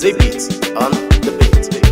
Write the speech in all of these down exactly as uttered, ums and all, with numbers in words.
Z-Beat on the beat.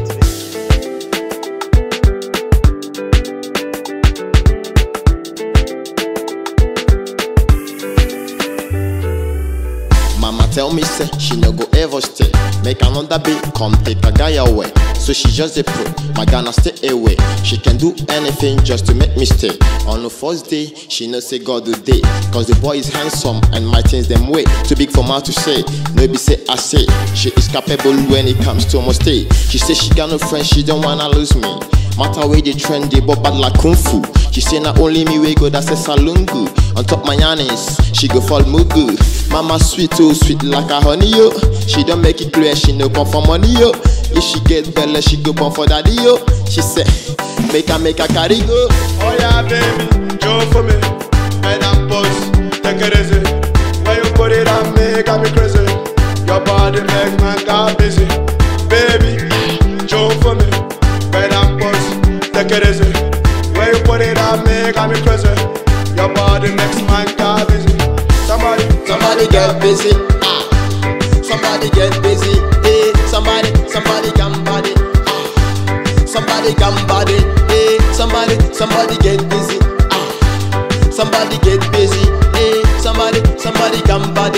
Mama tell me say she no go ever stay. Make another babe come take a guy away. So she just a pray, my Ghana stay away. She can do anything just to make me stay. On the first day, she no say God do day. Cause the boy is handsome and my things them way. Too big for mouth to say, no be say I say. She is capable when it comes to almost stay. She say she got no friends, she don't wanna lose me. Matter way they trendy, but bad like kung fu. She say not only me we go, that's a salungu. On top my yanis, she go fall mugu. Mama sweet oh sweet like a honey yo. She don't make it clear she no come for money yo. If she get belle she go born for daddy yo. She say make her make her carry go. Oh yeah baby, jump for me, head and pose, take it easy. When you put it on me, got me crazy. Your body make man got busy. Baby, jump for me, head and pose, take it easy. When you put it on me, got me crazy. Your body makes man got busy. Somebody, Somebody get busy, ah. Somebody get busy, eh. Somebody, somebody come body, ah. Somebody come body, eh. Somebody, somebody get busy, ah. Somebody get busy, eh. Somebody, somebody come body,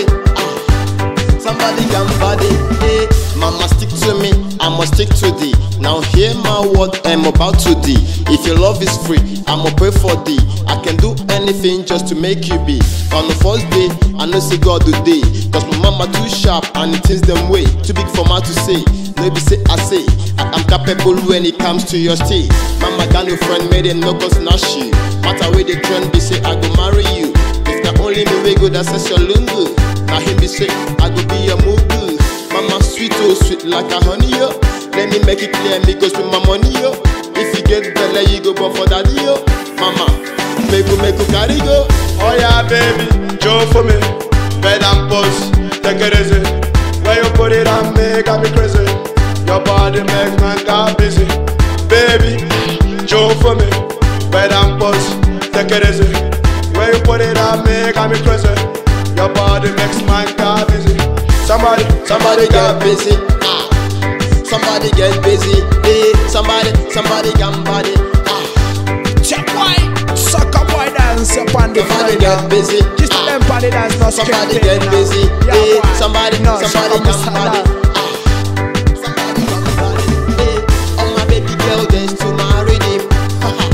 ah. Somebody come body, eh. Mama stick to me, I must stick to thee. Now hear my word, I'm about to thee. If your love is free, I'ma pray for thee. I can do anything just to make you be. On the first day, I know say God do day. Cause my mama too sharp and it is them way. Too big for mouth to say, maybe say I say I am capable when it comes to your stay. Mama got no friend, made them no go snatch you. Matter where they trend be say I go marry you. If not only me we go that's your lungu. Now him be say I go be your mugu. Mama sweet oh sweet like a honey yo. Let me make it clear me go spend my money yo. If you get better you go born for daddy yo. Mama make you make you carry go. oh yeah baby, jump for me, head and pose, take it easy. When you put it on me, got me crazy. Your body make man got busy. Baby, jump for me, head and pose, take it easy. When you put it on me, got me crazy. Your body makes man got busy. Somebody, Somebody get busy, ah. Somebody get busy, eh. Somebody, somebody come body, ah. Check why suck up why dance up on the Somebody floor. get busy, Just ah. them party dance not Somebody skipping, get you know. busy, Yeah, eh. boy. Somebody, No, somebody so come I'm body, ah. Somebody come body, eh. Oh my baby girl, dance to my rhythm, ha ha.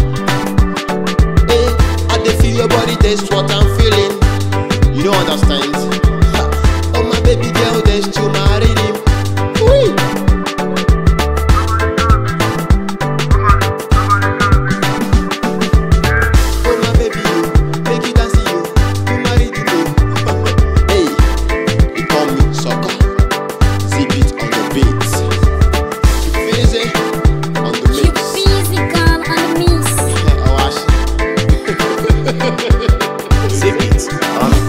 Eh, I dey feel your body, that's what I'm feeling. You don't understand? Ha. Oh my baby girl, dance to my rhythm. Wee. Oh my baby, you make it dance you, you marry the babe. Hey, you call me sucker. Z-Beat on the beat. You feel it? On the Keep mix. physical and miss. Oh, Ash. Z-Beat on